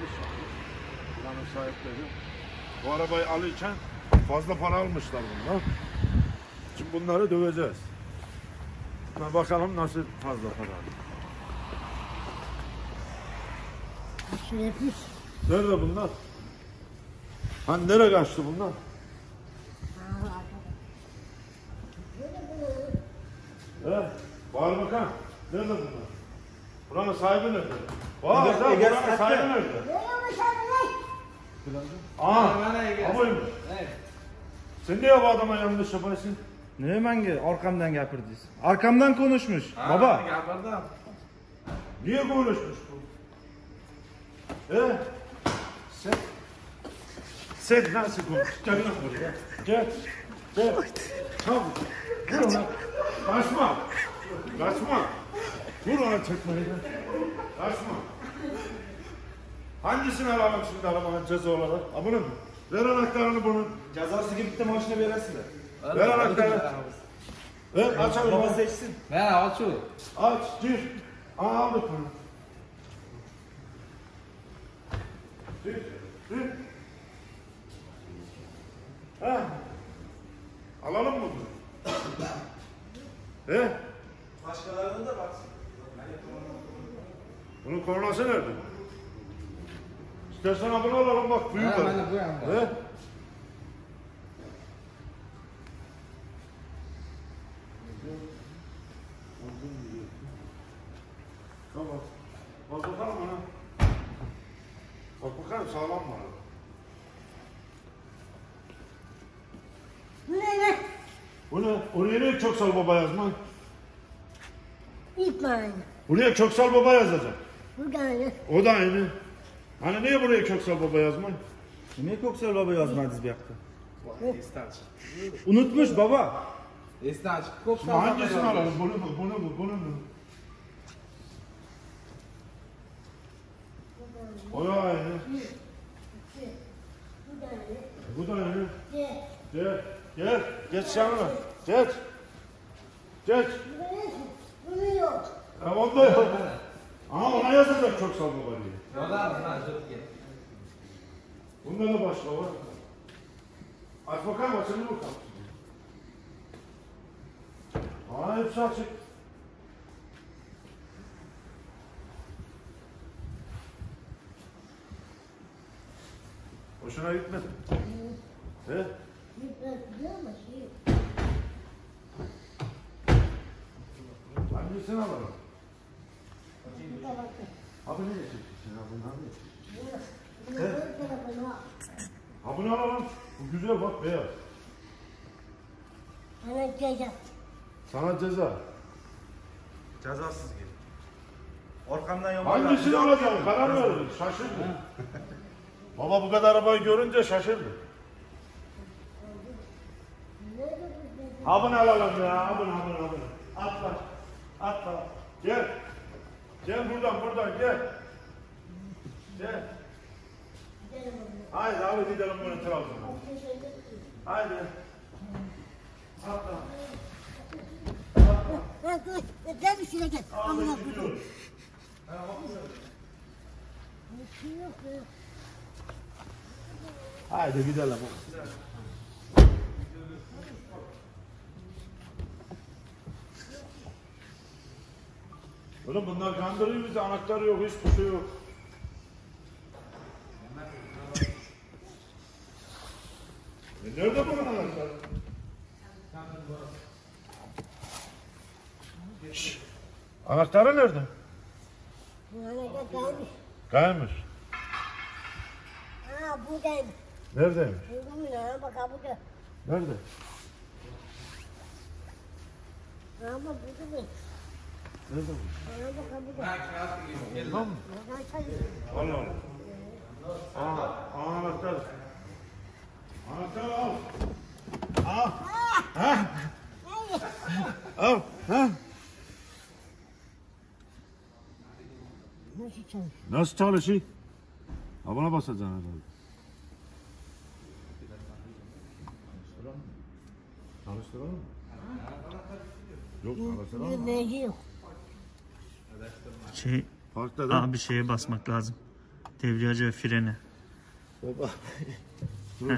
Buranın sahipleri. Bu arabayı alırken fazla para almışlar bundan. Şimdi bunları döveceğiz. Bakalım nasıl fazla para alıyor. Nerede bunlar? Hani nereye kaçtı bunlar? Bağır bakalım. Nerede bunlar? Buranın sahibi nerede? Bağır da buranın sahibi nerede? Amayım. Sen niye bu adama yanlış yaparsın? Ne hemen arkamdan gapırdınız? Arkamdan konuşmuş. Baba. Niye konuşmuş bu? Sen nasıl konuş? Gel lan buraya. Gel. Tamam. Vur ona. Kaçma. Vur ona çekmeyi. Kaçma. Hangisini alalım şimdi arabanın ceza olarak? Bunu mu? Ver anahtarını bunun. Cezası gibi bitti maaşını veresin de. Ver anahtarını. Ver açalım. Baba seçsin. Ver aç şu. Aç gir. Aldık bunu. Gir. Alalım mı bunu? Başkalarının da baksın. Bunun kornası nerede? İstersen bunu alalım bak büyük var. Tamam. Bak bakalım ona. Bak bakalım sağlam mı? Bu ne? Oraya niye Köksal Baba yazma? İtmayın. Buraya Köksal Baba yazacak. Bu da aynı. O da aynı. Hani niye buraya Köksal Baba yazma? Niye Köksal Baba yazmadınız bir yakta? Unutmuş baba. Hangisini alalım? Bunu mu? O da aynı. Bu da aynı. Gel. Geç yanına. Geç. Bunu yok. Onda yok. Ama ona yazacak Köksal Baba diye. Bunda da başka var. Aç bakalım, açalım bakalım. Hepsi açık. Hoşuna gitmedi. Hangisini alalım? Abi ne geçeceksin? Ha bunu alalım. Bu güzel bak beyaz. Sana ceza. Sana ceza. Cezasız gel. Arkamdan yollar. Hangisini alacağım? Karar verin. Şaşırdı. Baba bu kadar arabayı görünce şaşırdı. Ha bunu alalım ya. Ha bunu. Atla. Gel. Gel buradan gel. Haydi abi gidelim bunu Trabzon'a. Haydi. Atla. Gel bir şuraya gel. Amına Abi gidiyoruz. Haydi gidelim. Oğlum bunlar kandırıyor bizi, anahtarı yok, hiçbir şey yok. Nerede bunun anahtarı? Anahtarı nerede? Kaymış. Ha buradaymış. Neredeymiş? Burada mı ya? Bak ha burada. Nerede? Ha bak burada mı? Nerede bu? Ha bak ha burada. Tamam mı? Allah Allah. Anahtar. Anahtar al. Al. Nasıl çalışıyor? Nasıl çalışıyor? Ha buna basacaksın herhalde. Çalıştıralım mı? Yok çalıştıralım mı? Neci yok. Şey, Parkta da. abi şeye basmak lazım. Debriyajı ve freni. Baba. Dur.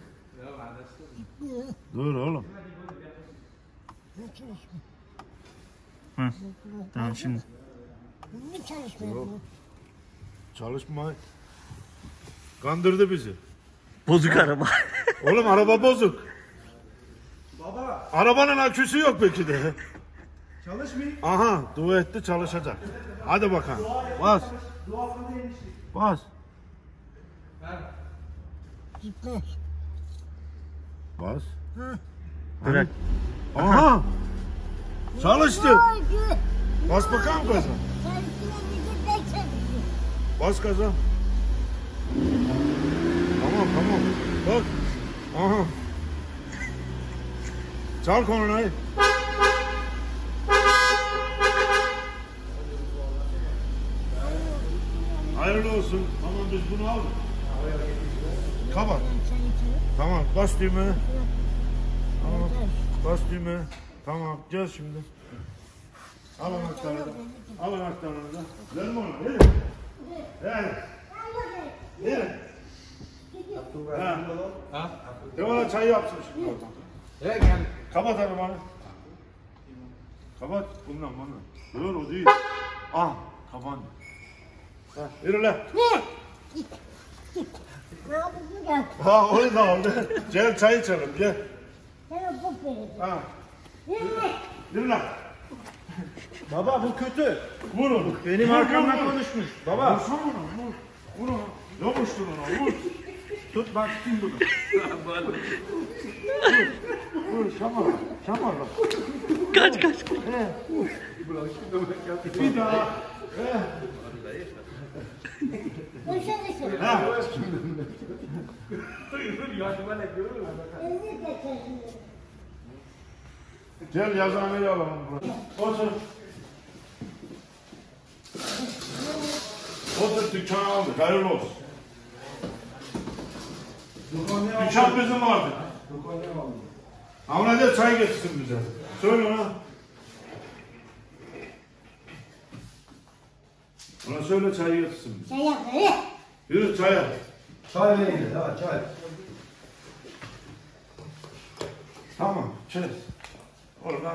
Dur oğlum. Ne çalışmıyor? Hı. Tamam şimdi. Ne çalışmıyor bu? Çalışma. Kandırdı bizi. Bozuk araba. Oğlum araba bozuk. Baba. Arabanın aküsü yok belki de. Çalışmıyor. Aha, dua etti çalışacak. Hadi bakalım. Bas. Bas. Gitmez. Bas. Bırak. Aha. Çalıştı. Vay be! Bas bakalım gaza. Çalışmıyor, ben çalışmıyor. Bas gaza. Tamam. Bak. Aha. Çal kornayı. Hayırlı olsun. Tamam biz bunu aldık. Kapat. Tamam bas düğmeye. Tamam. Bas düğmeye. Tamam gel şimdi. Al anahtarını da. Al anahtarını da. Verme ona. Nereye? Nereye? Nereye? Ha. Devana çay yapsın şimdi oradan. Evet yani. Kapat arabanı. Kapat. Bundan bana. Dur o değil. Ah kapandı. Yürü lan. Ne yapıyorsun gel? Ha onu da aldı. Gel çay içelim gel. Sana bu verin. Ha. Yürü. Yürü lan. Baba bu kötü. Vur onu. Benim arkamdan konuşmuş. Baba. Vursana onu. Vur onu. Yapıştır ona. Vur. Tut ben tutayım bunu. Vur şamarla. Şamarla. Kaç. Bir daha. Dışarı. Ha. Elini de çalışmıyor. Gel yazıhaneyi alalım buraya. Otur. Otur dükkanı aldık. Hayırlı olsun. Dükkan bizim vardı. Ama ne de çay getirsin bize. Söyle ona. Ona söyle çay getirsin bize. Sen yap hadi. Yürü çay yap. Çay verin ha çay. Tamam çay. Oradan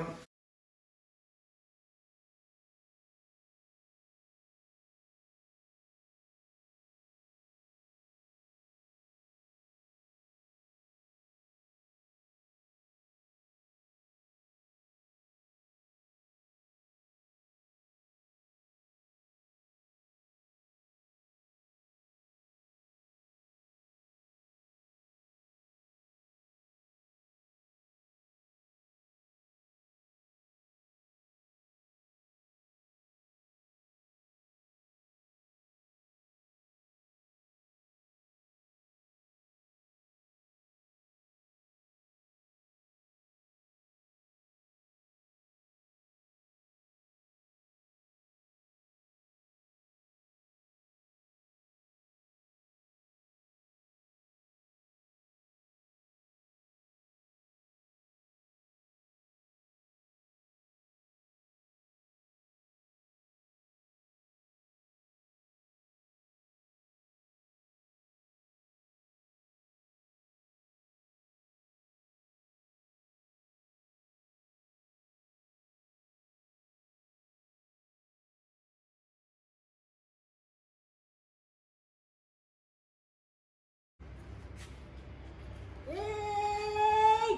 Hey!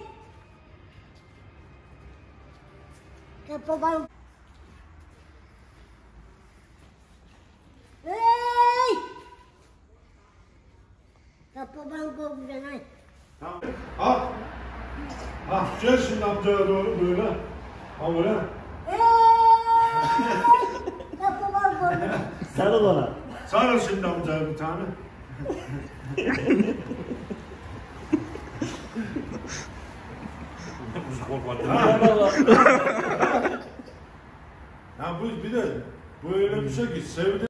Kapı bana. Hey! Kapı bana kovuyor. tamam. Al. Ha gel şimdi amcaya doğru böyle. Ha böyle. Hey! Kapı bana kovuyor. Sarıl ona. Sarıl şimdi amcaya bir tane. Ha bu bir de böyle bir şey ki sevdi.